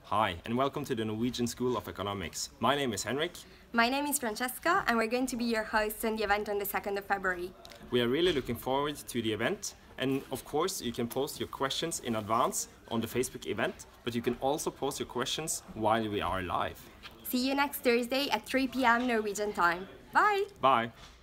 Hi, and welcome to the Norwegian School of Economics. My name is Henrik. My name is Francesca, and we're going to be your hosts on the event on the 2nd of February. We are really looking forward to the event, and of course you can post your questions in advance on the Facebook event, but you can also post your questions while we are live. See you next Thursday at 3 p.m. Norwegian time. Bye! Bye!